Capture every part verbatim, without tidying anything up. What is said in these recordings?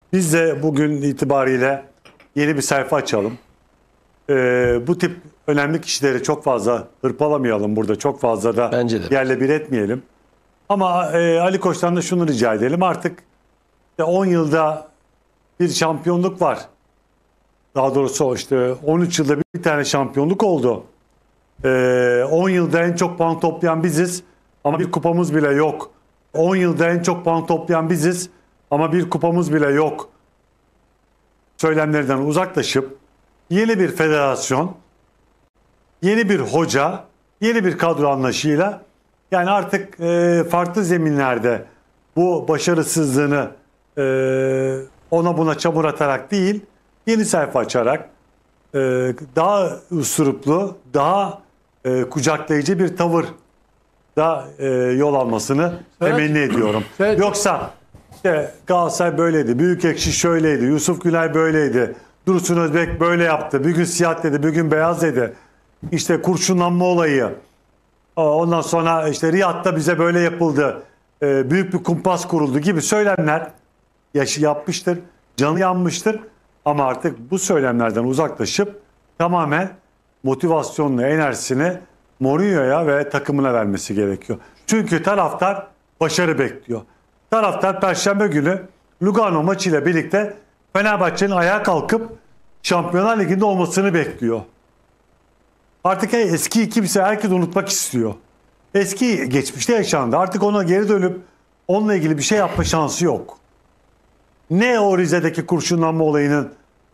Biz de bugün itibariyle yeni bir sayfa açalım. Ee, bu tip önemli kişileri çok fazla hırpalamayalım burada. Çok fazla da yerle bir etmeyelim. Ama e, Ali Koç'tan da şunu rica edelim. Artık on yılda bir şampiyonluk var. Daha doğrusu işte on üç yılda bir tane şampiyonluk oldu. Ee, on yılda en çok puan toplayan biziz ama bir kupamız bile yok. on yılda en çok puan toplayan biziz ama bir kupamız bile yok söylemlerden uzaklaşıp yeni bir federasyon, yeni bir hoca, yeni bir kadro anlayışıyla, yani artık e, farklı zeminlerde bu başarısızlığını e, ona buna çamur atarak değil, yeni sayfa açarak e, daha üsturuplu, daha e, kucaklayıcı bir tavır da e, yol almasını evet. temenni ediyorum. Evet. Yoksa işte Galatasaray böyleydi, Büyükekşi şöyleydi, Yusuf Günay böyleydi, Dursun Özbek böyle yaptı, bir gün siyah dedi, bir gün beyaz dedi. İşte kurşunlanma olayı, ondan sonra işte Riyad'da bize böyle yapıldı, e, büyük bir kumpas kuruldu gibi söylemler yaşı yapmıştır, canı yanmıştır. Ama artık bu söylemlerden uzaklaşıp tamamen motivasyonunu, enerjisini Mourinho'ya ve takımına vermesi gerekiyor. Çünkü taraftar başarı bekliyor. Taraftar Perşembe günü Lugano maçıyla birlikte Fenerbahçe'nin ayağa kalkıp Şampiyonlar Ligi'nde olmasını bekliyor. Artık eskiyi kimse herkes unutmak istiyor. Eski geçmişte yaşandı. Artık ona geri dönüp onunla ilgili bir şey yapma şansı yok. Ne o Rize'deki kurşunlanma olayının,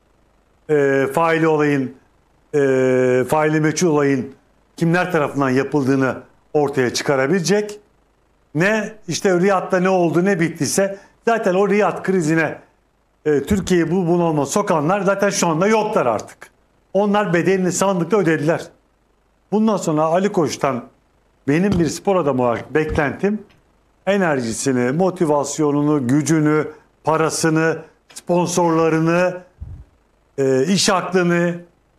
e, faili olayın, e, faili meçhul olayın kimler tarafından yapıldığını ortaya çıkarabilecek, ne işte Riyad'da ne oldu ne bittiyse, zaten o Riyad krizine e, Türkiye'yi bu bunalma sokanlar zaten şu anda yoklar artık. Onlar bedelini sandıkta ödediler. Bundan sonra Ali Koç'tan benim bir spor adamı olarak beklentim enerjisini, motivasyonunu, gücünü, parasını, sponsorlarını, e, iş aklını,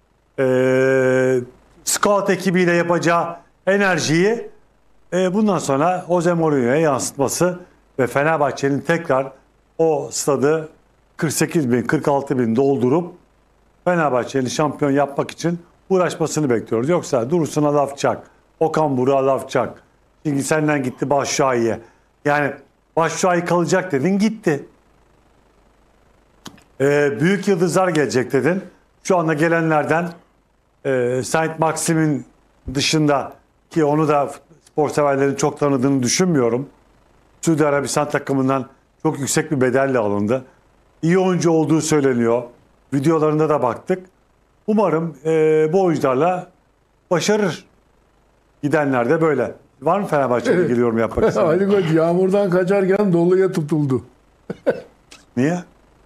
e, scout ekibiyle yapacağı enerjiyi e, bundan sonra Jose Mourinho'ya yansıtması ve Fenerbahçe'nin tekrar o stadı kırk sekiz bin, kırk altı bin doldurup Fenerbahçe'nin şampiyon yapmak için uğraşmasını bekliyoruz. Yoksa Dursun'a laf çak, Okan Buruk'a laf çak. Çünkü senden gitti Başşuay'ya. Yani Başşuay kalacak dedin, gitti. Ee, büyük yıldızlar gelecek dedin. Şu anda gelenlerden e, Saint Maxim'in dışında, ki onu da spor severlerin çok tanıdığını düşünmüyorum, Suudi Arabistan takımından çok yüksek bir bedelle alındı. İyi oyuncu olduğu söyleniyor. Videolarında da baktık. Umarım e, bu oyuncularla başarır. Gidenler de böyle. Var mı Fenerbahçe'ye ilgili yorum yapmak istedim? Ali Koç yağmurdan kaçarken doluya tutuldu. Niye?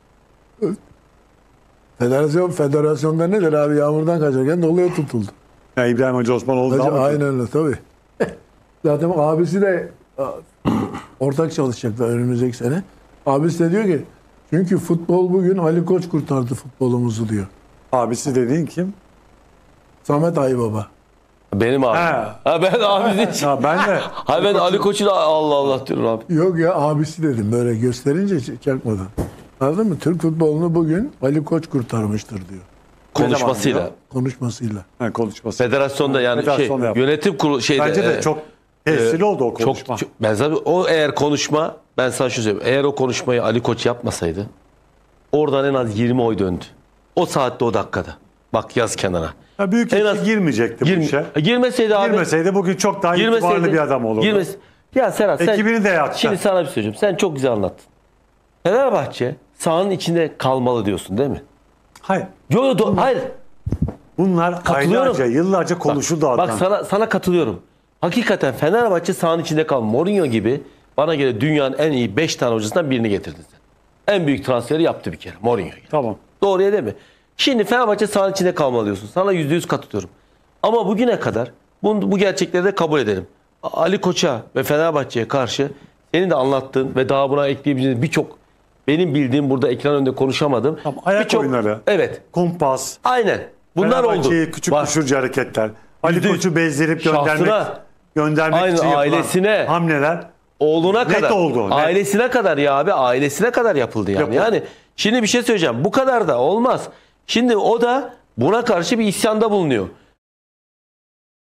Federasyon, federasyonda nedir abi? Yağmurdan kaçarken doluya tutuldu. Ya İbrahim Hacı Osmanoğlu da mı? Aynen öyle tabii. Zaten abisi de ortak çalışacaklar önümüzdeki sene. Abisi de diyor ki çünkü futbol bugün Ali Koç kurtardı futbolumuzu diyor. Abisi dediğin kim? Samet Aybaba. Benim abi. Ha. Ha ben abi değil. Ha ben de. Ha ben Ali Koç'u da Allah Allah diyorum abi. Yok ya abisi dedim böyle gösterince çakmadan. Anladın mı? Türk futbolunu bugün Ali Koç kurtarmıştır diyor. Konuşmasıyla. Konuşmasıyla. Ha, konuşması. Federasyonda yani Federasyon şey, yönetim kurulu şeyde. Bence de e, çok tesirli e, oldu o konuşma. Çok, çok, ben zaten o eğer konuşma, ben sana şunu söyleyeyim. Eğer o konuşmayı Ali Koç yapmasaydı oradan en az yirmi oy döndü. O saatte, o dakikada. Bak yaz kenara. Ya büyük en az girmeyecekti girme, bu işe. Girmeseydi abi. Girmeseydi bugün çok daha itibarlı bir adam olurdu. Girmesi, ya Serhat sen, ekibini de yaktı. Şimdi sana bir şey söyleyeceğim. Sen çok güzel anlattın. Fenerbahçe sahanın içinde kalmalı diyorsun değil mi? Hayır. Yok yok hayır. Bunlar aylarca, yıllarca konuşuldu bak, adam. Bak sana sana katılıyorum. Hakikaten Fenerbahçe sahanın içinde kalmalı. Mourinho gibi bana göre dünyanın en iyi beş tane hocasından birini getirdin sen. En büyük transferi yaptı bir kere Mourinho. Tamam. Doğruya değil mi? Şimdi Fenerbahçe sahanın içinde kalmalı diyorsun. Sana yüzde yüz katılıyorum. Ama bugüne kadar bu, bu gerçekleri de kabul edelim. Ali Koç'a ve Fenerbahçe'ye karşı senin de anlattığın ve daha buna ekleyebileceğiniz birçok, benim bildiğim, burada ekran önünde konuşamadım. Tamam, ayak birçok, oyunları. Evet. Kumpas. Aynen. Bunlar oldu. küçük düşürücü hareketler. Ali Koç'u bezdirip göndermek, Şahsına, göndermek aynı için ailesine, hamleler. Oğluna Net kadar. oldu. Net. Ailesine kadar ya abi. Ailesine kadar yapıldı yani. Yapıldı. Yani Şimdi bir şey söyleyeceğim. Bu kadar da olmaz. Şimdi o da buna karşı bir isyanda bulunuyor.